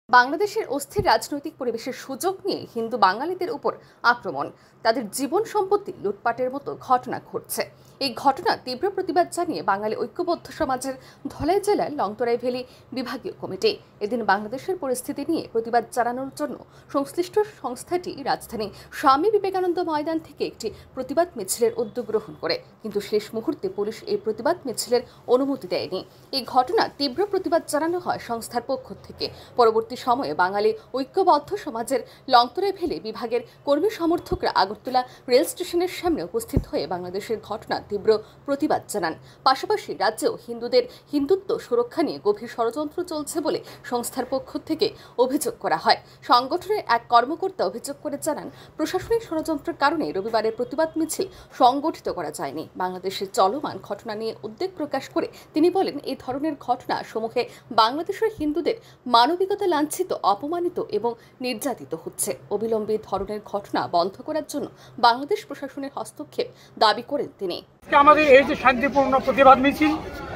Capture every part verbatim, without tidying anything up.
বাংলাদেশের অস্থির রাজনৈতিক পরিবেশের সুযোগ নিয়ে হিন্দু বাঙালিদের উপর আক্রমণ, তাদের জীবন সম্পত্তি লুটপাটের মতো ঘটনা ঘটছে। এই ঘটনা তীব্র প্রতিবাদ জানিয়ে বাঙালি ঐক্যবদ্ধ সমাজের ধলাই জেলার লংতরাই ভ্যালি বিভাগীয় কমিটি এদিন বাংলাদেশের পরিস্থিতি নিয়ে প্রতিবাদ জানানোর জন্য সংশ্লিষ্ট সংস্থাটি রাজধানী স্বামী বিবেকানন্দ ময়দান থেকে একটি প্রতিবাদ মিছিলের উদ্যোগ গ্রহণ করে, কিন্তু শেষ মুহূর্তে পুলিশ এই প্রতিবাদ মিছিলের অনুমতি দেয়নি। এই ঘটনা তীব্র প্রতিবাদ জানানো হয় সংস্থার পক্ষ থেকে। পরবর্তী সময়ে বাঙালি ঐক্যবদ্ধ সমাজের লংতরাই ভ্যালি বিভাগের কর্মী সমর্থকরা আগরতলা রেল স্টেশনের সামনে উপস্থিত হয়ে বাংলাদেশের ঘটনা তীব্র প্রতিবাদ জানান। পাশাপাশি রাজ্যেও হিন্দুদের হিন্দুত্ব সুরক্ষা নিয়ে গভীর ষড়যন্ত্র চলছে বলে সংস্থার পক্ষ থেকে অভিযোগ করা হয়। সংগঠনের এক কর্মকর্তা অভিযোগ করে জানান, প্রশাসনিক ষড়যন্ত্রের কারণে রবিবারের প্রতিবাদ মিছিল সংগঠিত করা যায়নি। বাংলাদেশের চলমান ঘটনা নিয়ে উদ্বেগ প্রকাশ করে তিনি বলেন, এই ধরনের ঘটনা সমূহে বাংলাদেশের হিন্দুদের মানবিকতা লাঞ্ছিত, অপমানিত এবং নির্যাতিত হচ্ছে। অবিলম্বে ধরনের ঘটনা বন্ধ করার জন্য বাংলাদেশ প্রশাসনের হস্তক্ষেপ দাবি করেন তিনি। আমাদের এই যে শান্তিপূর্ণ প্রতিবাদ মিছিল,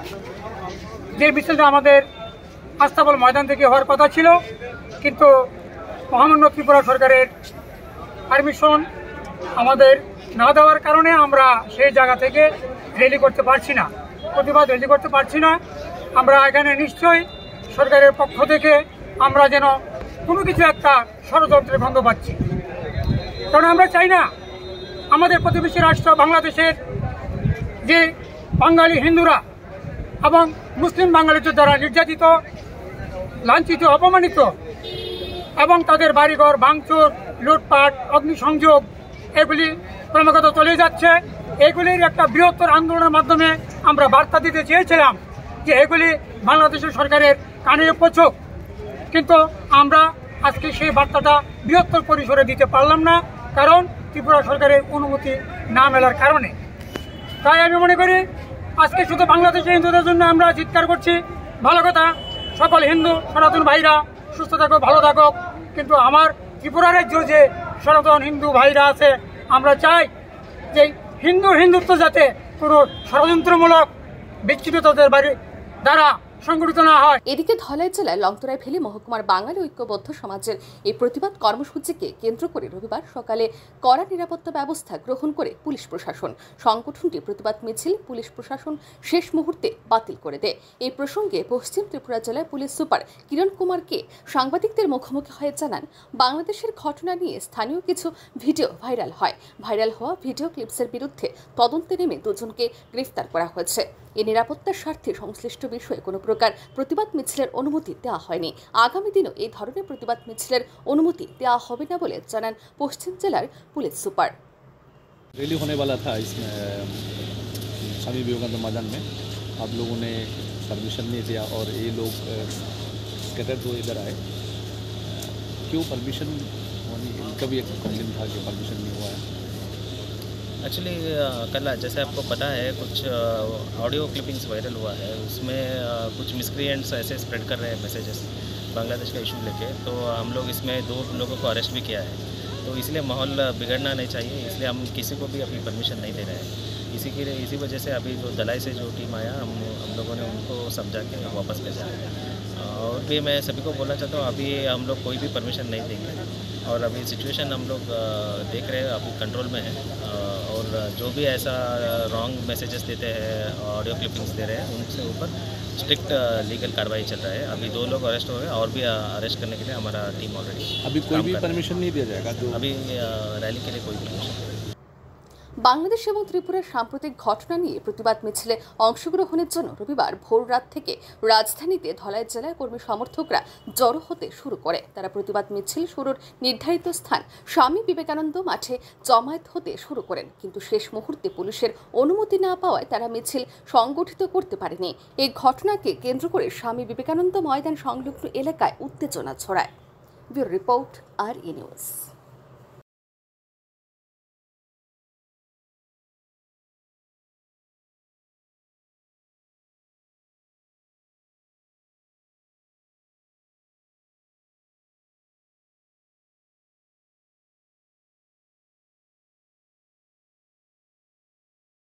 যে মিছিলটা আমাদের আস্তাবল ময়দান থেকে হওয়ার কথা ছিল, কিন্তু মহামান্য ত্রিপুরা সরকারের পারমিশন আমাদের না দেওয়ার কারণে আমরা সেই জায়গা থেকে র্যালি করতে পারছি না, প্রতিবাদ র্যালি করতে পারছি না। আমরা এখানে নিশ্চয়ই সরকারের পক্ষ থেকে আমরা যেন কোনো কিছু একটা ষড়যন্ত্রের গন্ধ পাচ্ছি, কারণ আমরা চাই না আমাদের প্রতিবেশী রাষ্ট্র বাংলাদেশের যে বাঙালি হিন্দুরা এবং মুসলিম বাঙালিদের দ্বারা নির্যাতিত, লাঞ্ছিত, অপমানিত এবং তাদের বাড়িঘর ভাঙচুর, লুটপাট, অগ্নিসংযোগ এগুলি ক্রমাগত চলে যাচ্ছে। এগুলির একটা বৃহত্তর আন্দোলনের মাধ্যমে আমরা বার্তা দিতে চেয়েছিলাম যে এগুলি বাংলাদেশের সরকারের কানে পৌঁছুক, কিন্তু আমরা আজকে সেই বার্তাটা বৃহত্তর পরিসরে দিতে পারলাম না, কারণ ত্রিপুরা সরকারের অনুমতি না মেলার কারণে। তাই আমি মনে করি আজকে শুধু বাংলাদেশের হিন্দুদের জন্য আমরা চিৎকার করছি, ভালো কথা, সকল হিন্দু সনাতন ভাইরা সুস্থ থাকুক, ভালো থাকুক, কিন্তু আমার ত্রিপুরা রাজ্য যে সনাতন হিন্দু ভাইরা আছে, আমরা চাই যে হিন্দু হিন্দুত্ব যাতে কোনো ষড়যন্ত্রমূলক বিচ্ছিন্নতাদের বাড়ি দ্বারা সংগঠিত না হয়। এদিকে ধলাই জেলায় লংতরাই ভ্যালি মহকুমার বাঙালি ঐক্যবদ্ধ সমাজের এই প্রতিবাদ কর্মসূচিকে কেন্দ্র করে রবিবার সকালে কড়া নিরাপত্তা ব্যবস্থা গ্রহণ করে পুলিশ প্রশাসন। সংগঠনটি প্রতিবাদ মিছিল পুলিশ প্রশাসন শেষ মুহূর্তে বাতিল করে দেয়। এই প্রসঙ্গে পশ্চিম ত্রিপুরা জেলার পুলিশ সুপার কিরণ কুমারকে সাংবাদিকদের মুখোমুখি হয়ে জানান, বাংলাদেশের ঘটনা নিয়ে স্থানীয় কিছু ভিডিও ভাইরাল হয়। ভাইরাল হওয়া ভিডিও ক্লিপসের বিরুদ্ধে তদন্তে নেমে দুজনকে গ্রেফতার করা হয়েছে। এই নিরাপত্তার স্বার্থে সংশ্লিষ্ট বিষয়ে কোনো প্রকার প্রতিবাদ মিছিলের অনুমতি দেওয়া হয়নি। আগামী দিনও এই ধরনের প্রতিবাদ মিছিলের অনুমতি দেওয়া হবে না বলে জানান পশ্চিম জেলার পুলিশ সুপার। रैली होने वाला था इसमें स्वामी विवेकानंद मैदान में, आप लोगों ने परमिशन नहीं दिया और ये लोग स्कैटर तो इधर आए, क्यों परमिशन होनी? इनका भी एक कंप्लेन था कि परमिशन नहीं हुआ है। एक्चुअली कल जैसे आपको पता है कुछ ऑडियो क्लिपिंग्स वायरल हुआ है, उसमें कुछ मिसक्रिएंट्स ऐसे स्प्रेड कर रहे हैं मैसेजेस बांग्लादेश का इशू लेके, तो हम लोग इसमें दो लोगों को अरेस्ट भी किया है। तो इसलिए माहौल बिगड़ना नहीं चाहिए, इसलिए हम किसी को भी अभी परमिशन नहीं दे रहे हैं। इसी के लिए इसी वजह से अभी जो दलाई से जो टीम आया, हम हम लोगों ने उनको समझा के वापस भेजा है। और भी मैं सभी को बोलना चाहता हूँ, अभी हम लोग कोई भी परमिशन नहीं देंगे, और अभी सिचुएशन हम लोग देख रहे हैं अभी कंट्रोल में है, और जो भी ऐसा रॉन्ग मैसेजेस देते हैं, ऑडियो क्लिपिंग्स दे रहे हैं, उनसे ऊपर स्ट्रिक्ट लीगल कार्रवाई चल रहा है। अभी दो लोग अरेस्ट हो गए, और भी अरेस्ट करने के लिए हमारा टीम ऑलरेडी अभी कोई भी परमिशन नहीं दिया जाएगा तो अभी रैली के लिए कोई परमिशन। বাংলাদেশ এবং ত্রিপুরার সাম্প্রতিক ঘটনা নিয়ে প্রতিবাদ মিছিলে অংশগ্রহণের জন্য রবিবার ভোর রাত থেকে রাজধানীতে ধলাই জেলায় কর্মী সমর্থকরা জড়ো হতে শুরু করে। তারা প্রতিবাদ মিছিল শুরুর নির্ধারিত স্থান স্বামী বিবেকানন্দ মাঠে জমায়েত হতে শুরু করেন, কিন্তু শেষ মুহূর্তে পুলিশের অনুমতি না পাওয়ায় তারা মিছিল সংগঠিত করতে পারেনি। এই ঘটনাকে কেন্দ্র করে স্বামী বিবেকানন্দ ময়দান সংলগ্ন এলাকায় উত্তেজনা ছড়ায়। Bureau report, R E news.